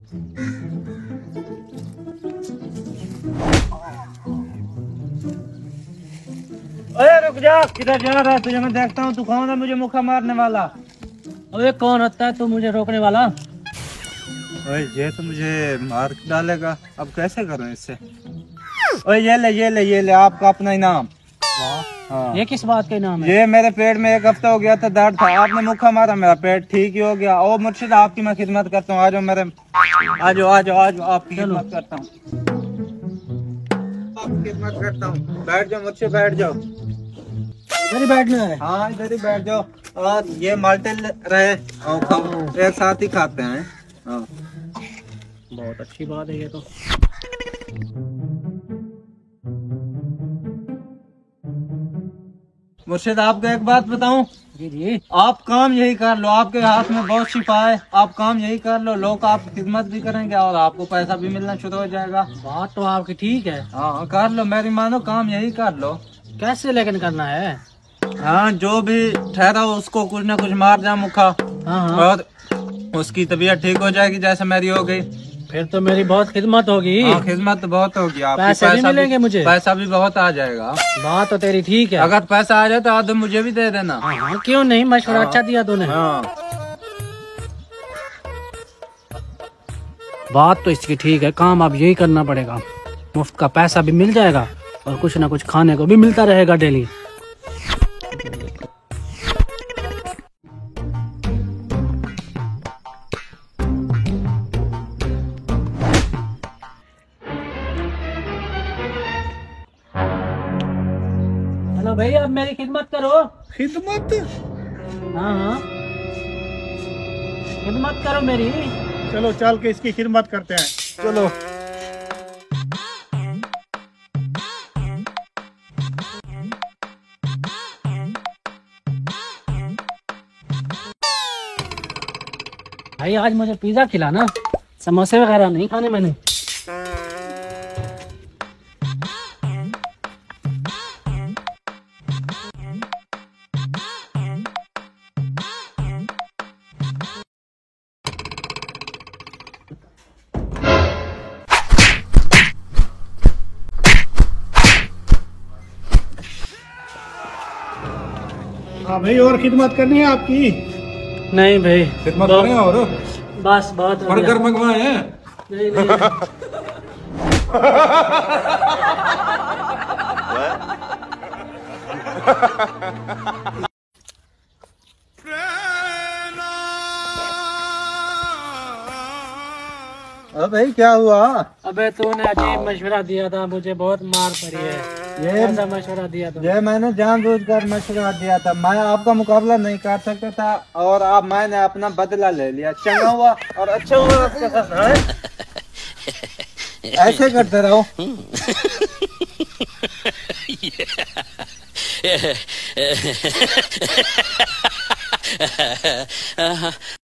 अरे रुक जा, किधर जा रहा है? तुझे मैं देखता हूँ, तू कौन है मुझे मुक्का मारने वाला? अबे कौन होता है तू मुझे रोकने वाला? ओए ये तो मुझे मार डालेगा, अब कैसे करूं इससे? ओए ये ले आपका अपना इनाम। हाँ। ये किस बात का इनाम है? ये मेरे पेट में 1 हफ्ता हो गया था, दर्द था, आपने मुक्का मारा, मेरा पेट ठीक ही हो गया। ओ मुर्शिद, आपकी मैं खिदमत करता हूँ, आ जाओ मेरे, आ जाओ आपकी खिदमत करता हूँ, आपकी खिदमत करता हूँ। बैठ जाओ मुर्शिद, बैठ जाओ। इधर ही बैठना है? हाँ इधर ही बैठ जाओ। और ये माल्टे रहे और खाओ, एक साथ ही खाते हैं। हाँ बहुत अच्छी बात है ये तो। मुर्शिद आपको एक बात बताऊं? जी जी। आप काम यही कर लो, आपके हाथ में बहुत शिफा है, आप काम यही कर लो, लोग आपकी खिदमत भी करेंगे और आपको पैसा भी मिलना शुरू हो जाएगा। बात तो आपकी ठीक है। हाँ कर लो, मेरी मानो, काम यही कर लो। कैसे लेकिन करना है? हाँ जो भी ठहरा उसको कुछ ना कुछ मार जा मुखा, हाँ हाँ। और उसकी तबीयत ठीक हो जाएगी जैसे मेरी हो गई। फिर तो मेरी बहुत खिदमत होगी। हाँ खिदमत तो बहुत होगी आपकी, पैसे भी मिलेंगे मुझे? पैसा भी बहुत आ जाएगा। बात तो तेरी ठीक है। अगर पैसा आ जाए तो आधे मुझे भी दे देना। हाँ क्यों नहीं, मशवरा अच्छा दिया तूने। हाँ बात तो इसकी ठीक है, काम अब यही करना पड़ेगा। मुफ्त का पैसा भी मिल जाएगा और कुछ ना कुछ खाने को भी मिलता रहेगा डेली। हेलो भैया, अब मेरी खिदमत करो। खिदमत? हाँ हाँ, खिदमत करो मेरी। चलो चल के इसकी खिदमत करते हैं, चलो। भाई आज मुझे पिज्जा खिलाना, समोसे वगैरह नहीं खाने मैंने। हाँ भाई, और खिदमत करनी है आपकी? नहीं भाई, खिदमत हो रही है। और बस बहुत हो गया। बर्गर मंगवाए हैं? नहीं नहीं। अरे भाई क्या हुआ? अबे तूने अजीब मशवरा दिया था, मुझे बहुत मार पड़ी है। ये ऐसा मशवरा दिया था? ये मैंने जानबूझकर मशवरा दिया था, मैं आपका मुकाबला नहीं कर सकता था और अब मैंने अपना बदला ले लिया। चंगा हुआ और अच्छा हुआ आपके साथ। ऐसे करते रहो।